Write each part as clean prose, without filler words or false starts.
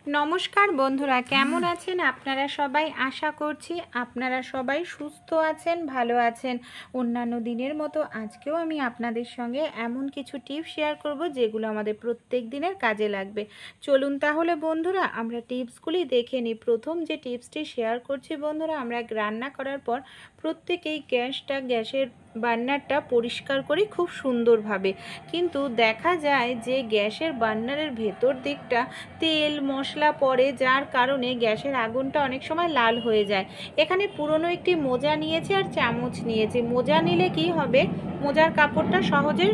নমস্কার বন্ধুরা, কেমন আছেন আপনারা সবাই? আশা করছি আপনারা সবাই সুস্থ আছেন, ভালো আছেন। অন্যান্য দিনের মতো আজকেও আমি আপনাদের সঙ্গে এমন কিছু টিপস শেয়ার করব যেগুলো আমাদের প্রত্যেক দিনের কাজে লাগবে। চলুন তাহলে বন্ধুরা আমরা টিপসগুলি দেখে নিই। প্রথম যে টিপসটি শেয়ার করছি বন্ধুরা, আমরা রান্না করার পর প্রত্যেকেই গ্যাসের বার্নারটা পরিষ্কার করি খুব সুন্দরভাবে, কিন্তু দেখা যায় যে গ্যাসের বার্নারের ভেতর দিকটা তেল মশলা পড়ে, যার কারণে গ্যাসের আগুনটা অনেক সময় লাল হয়ে যায়। এখানে পুরনো একটি মোজা নিয়েছি আর চামচ নিয়েছি। মোজা নিলে কি হবে, মোজার কাপড়টা সহজে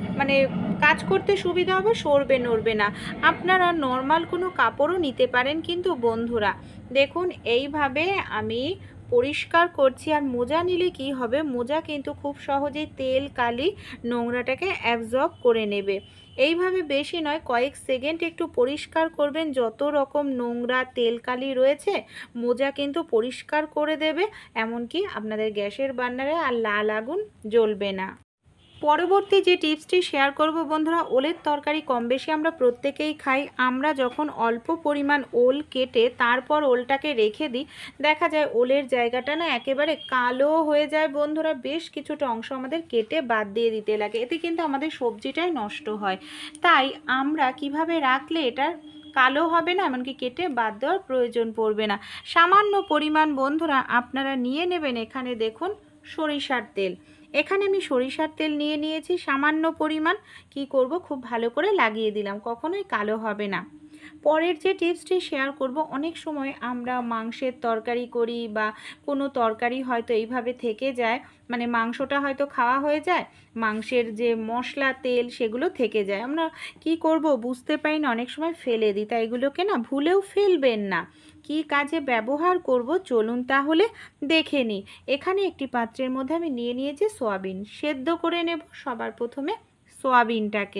কাজ করতে সুবিধা হবে, সরবে নড়বে না। আপনারা নর্মাল কোনো কাপড়ও নিতে পারেন, কিন্তু বন্ধুরা দেখুন এইভাবে আমি পরিষ্কার করছি। আর মোজা নিলে কি হবে, মোজা কিন্তু খুব সহজেই তেল কালি নোংরাটাকে অ্যাবজর্ব করে নেবে। এইভাবে বেশি নয়, কয়েক সেকেন্ড একটু পরিষ্কার করবেন। যত রকম নোংরা তেল কালি রয়েছে মোজা কিন্তু পরিষ্কার করে দেবে, এমনকি আপনাদের গ্যাসের বার্নারে আর লাল আগুন জ্বলবে না। পরবর্তী যে টিপসটি শেয়ার করব বন্ধুরা, ওলের তরকারি কম বেশি আমরা প্রত্যেকেই খাই। আমরা যখন অল্প পরিমাণ ওল কেটে তারপর ওলটাকে রেখে দিই, দেখা যায় ওলের জায়গাটা না একেবারে কালো হয়ে যায় বন্ধুরা। বেশ কিছুটা অংশ আমাদের কেটে বাদ দিয়ে দিতে লাগে, এতে কিন্তু আমাদের সবজিটাই নষ্ট হয়। তাই আমরা কিভাবে রাখলে এটা কালো হবে না, এমনকি কেটে বাদ দেওয়ার প্রয়োজন পড়বে না। সামান্য পরিমাণ বন্ধুরা আপনারা নিয়ে নেবেন। এখানে দেখুন সরিষার তেল, এখানে আমি সরিষার তেল নিয়ে নিয়েছি সামান্য পরিমাণ। কি করব, খুব ভালো করে লাগিয়ে দিলাম, কখনোই কালো হবে না। পরের যে টিপসটি শেয়ার করব, অনেক সময় আমরা মাংসের তরকারি করি বা কোনো তরকারি হয়তো এইভাবে থেকে যায়, মাংসটা হয়তো খাওয়া হয়ে যায়, মাংসের যে মশলা তেল সেগুলো থেকে যায়। আমরা কি করব বুঝতে পারি না, অনেক সময় ফেলে দিই। তাই এগুলোকে না ভুলেও ফেলবেন না। কি কাজে ব্যবহার করব চলুন তাহলে দেখে নিই। এখানে একটি পাত্রের মধ্যে আমি নিয়ে নিয়েছি সয়াবিন, সেদ্ধ করে নেব। সবার প্রথমে সয়াবিনটাকে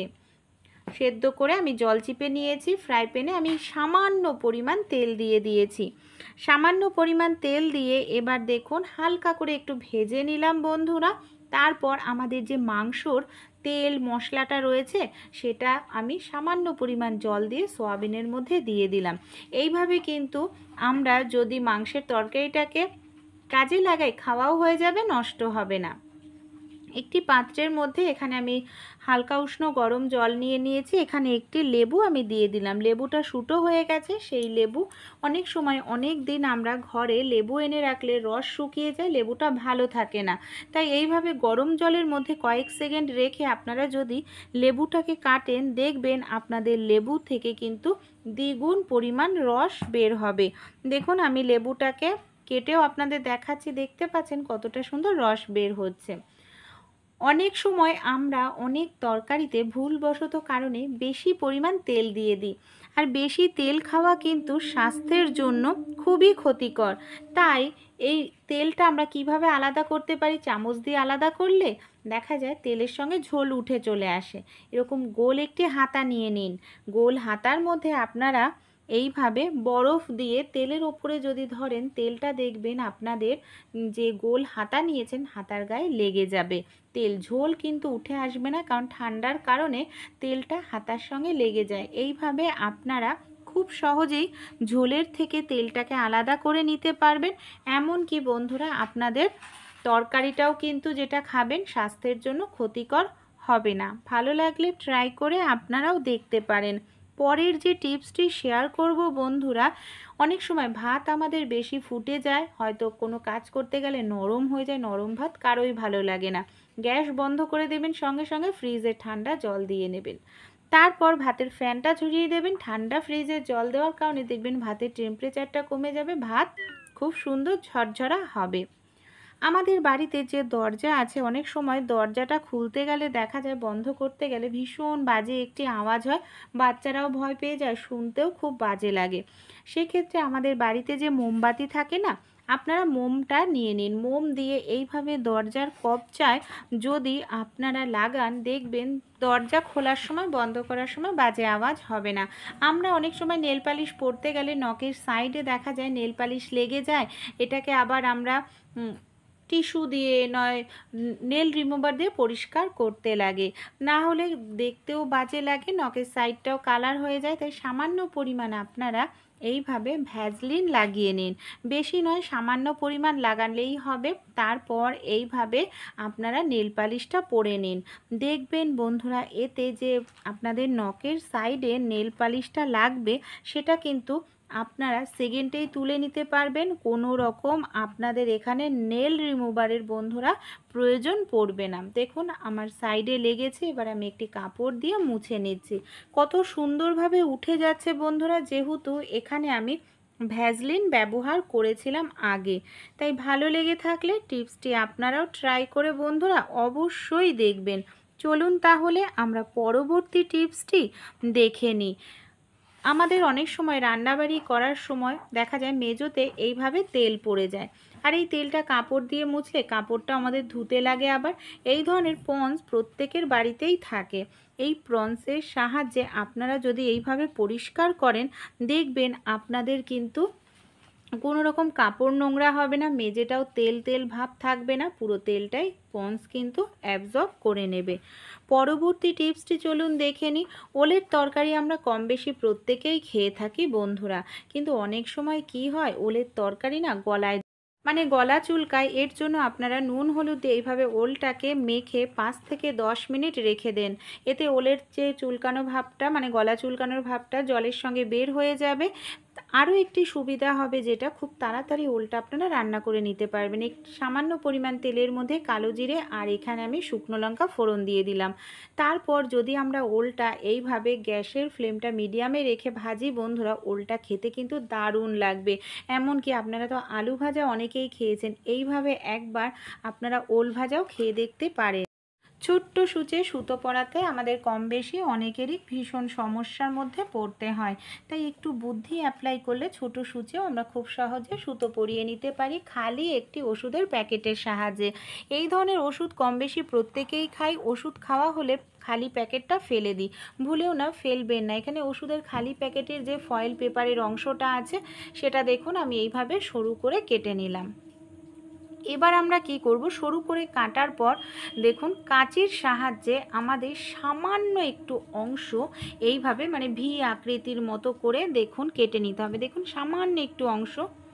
সেদ্ধ করে আমি জল চিপে নিয়েছি। ফ্রাই প্যানে আমি সামান্য পরিমাণ তেল দিয়ে দিয়েছি। সামান্য পরিমাণ তেল দিয়ে এবার দেখুন হালকা করে একটু ভেজে নিলাম বন্ধুরা। তারপর আমাদের যে মাংসর তেল মশলাটা রয়েছে সেটা আমি সামান্য পরিমাণ জল দিয়ে সয়াবিনের মধ্যে দিয়ে দিলাম। এইভাবে কিন্তু আমরা যদি মাংসের তরকারিটাকে কাজে লাগাই, খাওয়াও হয়ে যাবে, নষ্ট হবে না। একটি পাত্রের মধ্যে এখানে আমি হালকা উষ্ণ গরম জল নিয়ে নিয়েছি। এখানে একটি লেবু আমি দিয়ে দিলাম। লেবুটা শুটো হয়ে গেছে। সেই লেবু অনেক সময় অনেক দিন আমরা ঘরে লেবু এনে রাখলে রস শুকিয়ে যায়, লেবুটা ভালো থাকে না। তাই এইভাবে গরম জলের মধ্যে কয়েক সেকেন্ড রেখে আপনারা যদি লেবুটাকে কাটেন, দেখবেন আপনাদের লেবু থেকে কিন্তু দ্বিগুণ পরিমাণ রস বের হবে। দেখুন আমি লেবুটাকে কেটেও আপনাদের দেখাচ্ছি, দেখতে পাচ্ছেন কতটা সুন্দর রস বের হচ্ছে। অনেক সময় আমরা অনেক তরকারিতে ভুলবশত কারণে বেশি পরিমাণ তেল দিয়ে দিই, আর বেশি তেল খাওয়া কিন্তু স্বাস্থ্যের জন্য খুবই ক্ষতিকর। তাই এই তেলটা আমরা কিভাবে আলাদা করতে পারি, চামচ দিয়ে আলাদা করলে দেখা যায় তেলের সঙ্গে ঝোল উঠে চলে আসে। এরকম গোল একটি হাতা নিয়ে নিন। গোল হাতার মধ্যে আপনারা এইভাবে বরফ দিয়ে তেলের ওপরে যদি ধরেন, তেলটা দেখবেন আপনাদের যে গোল হাতা নিয়েছেন হাতার গায়ে লেগে যাবে। তেল ঝোল কিন্তু উঠে আসবে না, কারণ ঠান্ডার কারণে তেলটা হাতার সঙ্গে লেগে যায়। এইভাবে আপনারা খুব সহজেই ঝোলের থেকে তেলটাকে আলাদা করে নিতে পারবেন। এমনকি বন্ধুরা আপনাদের তরকারিটাও কিন্তু যেটা খাবেন স্বাস্থ্যের জন্য ক্ষতিকর হবে না। ভালো লাগলে ট্রাই করে আপনারাও দেখতে পারেন। পরের যে টিপসটি শেয়ার করব বন্ধুরা, অনেক সময় ভাত আমাদের বেশি ফুটে যায়, হয়তো কোনো কাজ করতে গেলে নরম হয়ে যায়। নরম ভাত কারোই ভালো লাগে না। গ্যাস বন্ধ করে দেবেন, সঙ্গে সঙ্গে ফ্রিজে ঠান্ডা জল দিয়ে নেবেন। তারপর ভাতের ফ্যানটা ঝরিয়ে দেবেন। ঠান্ডা ফ্রিজে জল দেওয়ার কারণে দেখবেন ভাতের টেম্পারেচারটা কমে যাবে, ভাত খুব সুন্দর ঝরঝরা হবে। আমাদের বাড়িতে যে দরজা আছে, অনেক সময় দরজাটা খুলতে গেলে দেখা যায়, বন্ধ করতে গেলে ভীষণ বাজে একটি আওয়াজ হয়, বাচ্চারাও ভয় পেয়ে যায়, শুনতেও খুব বাজে লাগে। সেক্ষেত্রে আমাদের বাড়িতে যে মোমবাতি থাকে না, আপনারা মোমটা নিয়ে নিন। মোম দিয়ে এইভাবে দরজার কবচায় যদি আপনারা লাগান, দেখবেন দরজা খোলার সময় বন্ধ করার সময় বাজে আওয়াজ হবে না। আমরা অনেক সময় নেল পালিশ পরতে গেলে নখের সাইডে দেখা যায় নেল পালিশ লেগে যায়, এটাকে আবার আমরা টিস্যু দিয়ে নয় নেল রিমুভার দিয়ে পরিষ্কার করতে লাগে, না হলে দেখতেও বাজে লাগে, নখের সাইডটাও কালার হয়ে যায়। তাই সামান্য পরিমাণ আপনারা এইভাবে ভ্যাসলিন লাগিয়ে নিন, বেশি নয়, সামান্য পরিমাণ লাগালেই হবে। তারপর এইভাবে আপনারা নেল পালিশটা পরে নিন। দেখবেন বন্ধুরা এতে যে আপনাদের নখের সাইডে নেল পালিশটা লাগবে সেটা কিন্তু আপনারা সেকেন্ডেই তুলে নিতে পারবেন। কোনো রকম আপনাদের এখানে নেল রিমুভারের বন্ধুরা প্রয়োজন পড়বে না। দেখুন আমার সাইডে লেগেছে, এবার আমি একটি কাপড় দিয়ে মুছে নিচ্ছি। কত সুন্দরভাবে উঠে যাচ্ছে বন্ধুরা, যেহেতু এখানে আমি ভ্যাসলিন ব্যবহার করেছিলাম আগে। তাই ভালো লেগে থাকলে টিপসটি আপনারাও ট্রাই করে বন্ধুরা অবশ্যই দেখবেন। চলুন তাহলে আমরা পরবর্তী টিপসটি দেখে নিই। আমাদের অনেক সময় রান্নাবাড়ি করার সময় দেখা যায় মেজোতে এইভাবে তেল পড়ে যায়, আর এই তেলটা কাপড় দিয়ে মুছলে কাপড়টা আমাদের ধুতে লাগে। আবার এই ধরনের পন্স প্রত্যেকের বাড়িতেই থাকে। এই পন্সের সাহায্যে আপনারা যদি এইভাবে পরিষ্কার করেন, দেখবেন আপনাদের কিন্তু কোনো রকম কাপড় নোংরা হবে না, মেজেটাও তেল তেল ভাব থাকবে না, পুরো তেলটাই পন্স কিন্তু অ্যাবজর্ব করে নেবে। পরবর্তী টিপসটি চলুন দেখে নিই। ওলের তরকারি আমরা কম বেশি প্রত্যেকেই খেয়ে থাকি বন্ধুরা, কিন্তু অনেক সময় কি হয়, ওলের তরকারি না গলায় গলা চুলকায়। এর জন্য আপনারা নুন হলুদ দিয়ে এইভাবে ওলটাকে মেখে 5 থেকে 10 মিনিট রেখে দেন। এতে ওলের যে চুলকানো ভাবটা গলা চুলকানোর ভাবটা জলের সঙ্গে বের হয়ে যাবে। আরও একটি সুবিধা হবে, যেটা খুব তাড়াতাড়ি ওলটা আপনারা রান্না করে নিতে পারবেন। একটু সামান্য পরিমাণ তেলের মধ্যে কালো জিরে আর এখানে আমি শুকনো লঙ্কা ফোড়ন দিয়ে দিলাম। তারপর যদি আমরা ওলটা এইভাবে গ্যাসের ফ্লেমটা মিডিয়ামে রেখে ভাজি বন্ধুরা, ওলটা খেতে কিন্তু দারুণ লাগবে। এমনকি আপনারা তো আলু ভাজা অনেকেই খেয়েছেন, এইভাবে একবার আপনারা ওল ভাজাও খেয়ে দেখতে পারেন। ছোট্ট সূচে সুতো পরাতে আমাদের কম বেশি অনেকেরই ভীষণ সমস্যার মধ্যে পড়তে হয়। তাই একটু বুদ্ধি অ্যাপ্লাই করলে ছোট সূচেও আমরা খুব সহজে সুতো পরিয়ে নিতে পারি, খালি একটি ওষুধের প্যাকেটের সাহায্যে। এই ধরনের ওষুধ কম বেশি প্রত্যেকেই খাই। ওষুধ খাওয়া হলে খালি প্যাকেটটা ফেলে দিই, ভুলেও না ফেলবেন না। এখানে ওষুধের খালি প্যাকেটের যে ফয়েল পেপারের অংশটা আছে সেটা দেখুন আমি এইভাবে সরু করে কেটে নিলাম। এবার আমরা কি করব, সরু করে কাটার পর দেখুন কাঁচির সাহায্যে আমাদের সামান্য একটু অংশ এইভাবে ভি আকৃতির মতো করে দেখুন কেটে নিতে হবে। দেখুন সামান্য একটু অংশ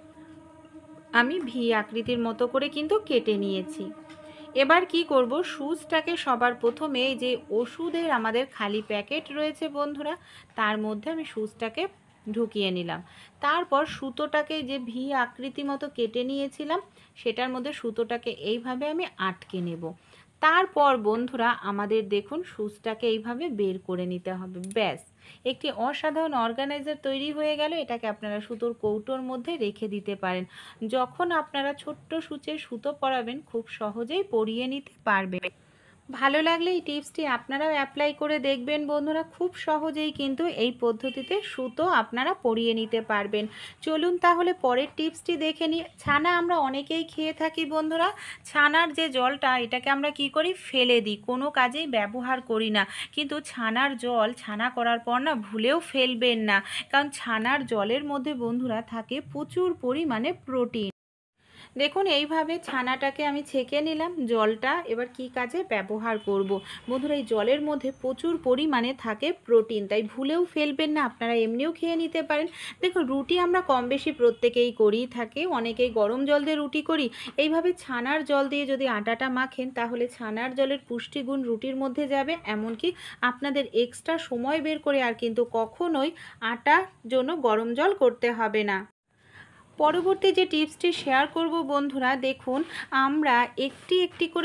আমি ভি আকৃতির মতো করে কিন্তু কেটে নিয়েছি। এবার কি করব, সুচটাকে সবার প্রথমে এই যে ওষুধের আমাদের খালি প্যাকেট রয়েছে বন্ধুরা, তার মধ্যে আমি সুচটাকে ঢুকিয়ে নিলাম। তারপর সুতোটাকে যে ভি আকৃতি মতো কেটে নিয়েছিলাম সেটার মধ্যে সুতোটাকে এইভাবে আমি আটকে নেব। তারপর বন্ধুরা আমাদের দেখুন সুচটাকে এইভাবে বের করে নিতে হবে। ব্যাস, একটি অসাধারণ অর্গানাইজার তৈরি হয়ে গেল। এটাকে আপনারা সুতোর কৌটোর মধ্যে রেখে দিতে পারেন। যখন আপনারা ছোট্ট সূচে সুতো পরাবেন খুব সহজেই পরিয়ে নিতে পারবেন। ভালো লাগলে এই টিপসটি আপনারাও অ্যাপ্লাই করে দেখবেন বন্ধুরা, খুব সহজেই কিন্তু এই পদ্ধতিতে সুতো আপনারা পরিয়ে নিতে পারবেন। চলুন তাহলে পরের টিপসটি দেখে নিই। ছানা আমরা অনেকেই খেয়ে থাকি বন্ধুরা। ছানার যে জলটা এটাকে আমরা কি করি, ফেলে দিই, কোনো কাজেই ব্যবহার করি না। কিন্তু ছানার জল ছানা করার পর না ভুলেও ফেলবেন না, কারণ ছানার জলের মধ্যে বন্ধুরা থাকে প্রচুর পরিমাণে প্রোটিন। দেখুন এইভাবে ছানাটাকে আমি ছেঁকে নিলাম জলটা। এবার কি কাজে ব্যবহার করব বন্ধুরা, এই জলের মধ্যে প্রচুর পরিমাণে থাকে প্রোটিন, তাই ভুলেও ফেলবেন না, আপনারা এমনিও খেয়ে নিতে পারেন। দেখুন রুটি আমরা কম বেশি প্রত্যেকেই করেই থাকি, অনেকেই গরম জল দিয়ে রুটি করি। এইভাবে ছানার জল দিয়ে যদি আটাটা মাখেন তাহলে ছানার জলের পুষ্টিগুণ রুটির মধ্যে যাবে। এমনকি আপনাদের এক্সট্রা সময় বের করে আর কিন্তু কখনোই আটার জন্য গরম জল করতে হবে না। পরবর্তী যে টিপসটি শেয়ার করব বন্ধুরা, দেখুন আমরা একটি একটি করে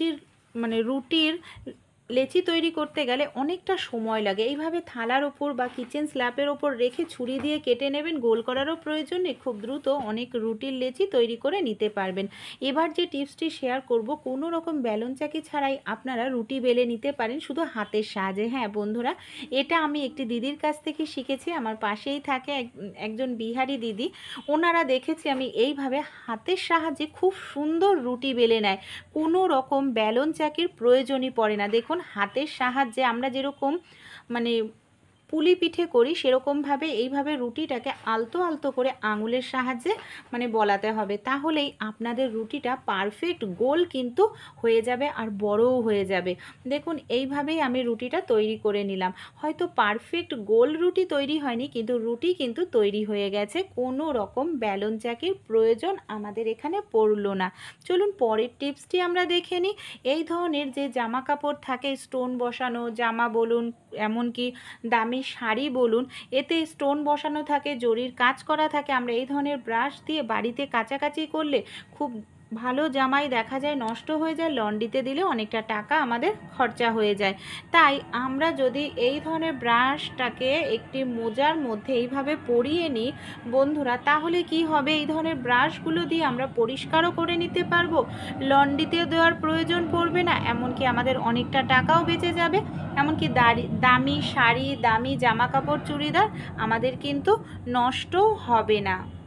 রুটির লেচি তৈরি করতে গেলে অনেকটা সময় লাগে। এইভাবে থালার ওপর বা কিচেন স্ল্যাবের ওপর রেখে ছুরি দিয়ে কেটে নেবেন, গোল করারও প্রয়োজন নেই, খুব দ্রুত অনেক রুটির লেচি তৈরি করে নিতে পারবেন। এবার যে টিপসটি শেয়ার করব, কোনো রকম বেলন চাকি ছাড়াই আপনারা রুটি বেলে নিতে পারেন শুধু হাতের সাহায্যে। হ্যাঁ বন্ধুরা, এটা আমি একটি দিদির কাছ থেকে শিখেছি, আমার পাশেই থাকে একজন বিহারি দিদি, ওনারা দেখেছি আমি এইভাবে হাতের সাহায্যে খুব সুন্দর রুটি বেলে নেয়, কোনো রকম বেলন চাকির প্রয়োজনই পড়ে না। দেখুন হাতের সাহায্যে আমরা যেরকম পুলি পিঠে করি সেরকমভাবে এইভাবে রুটিটাকে আলতো আলতো করে আঙুলের সাহায্যে মানে বলাতে হবে, তাহলেই আপনাদের রুটিটা পারফেক্ট গোল কিন্তু হয়ে যাবে আর বড়ও হয়ে যাবে। দেখুন এইভাবেই আমি রুটিটা তৈরি করে নিলাম। হয়তো পারফেক্ট গোল রুটি তৈরি হয়নি, কিন্তু রুটি কিন্তু তৈরি হয়ে গেছে, কোনো রকম ব্যালন চাকির প্রয়োজন আমাদের এখানে পড়লো না। চলুন পরের টিপসটি আমরা দেখে নিই। এই ধরনের যে জামা কাপড় থাকে স্টোন বসানো, জামা বলুন এমনকি দামি শাড়ি বলুন, এতে স্টোন বসানো থাকে, জরির কাজ করা থাকে, আমরা এই ধরনের ব্রাশ দিয়ে বাড়িতে কাচাকাচি করলে খুব ভালো জামাই দেখা যায় নষ্ট হয়ে যায়, লন্ড্রিতে দিলে অনেকটা টাকা আমাদের খরচা হয়ে যায়। তাই আমরা যদি এই ধরনের ব্রাশটাকে একটি মোজার মধ্যে এইভাবে পরিয়ে নিই বন্ধুরা, তাহলে কি হবে, এই ধরনের ব্রাশগুলো দিয়ে আমরা পরিষ্কারও করে নিতে পারবো, লন্ড্রিতে দেওয়ার প্রয়োজন পড়বে না, এমনকি আমাদের অনেকটা টাকাও বেঁচে যাবে, এমনকি দামি শাড়ি, দামি জামা কাপড়, চুড়িদার আমাদের কিন্তু নষ্ট হবে না।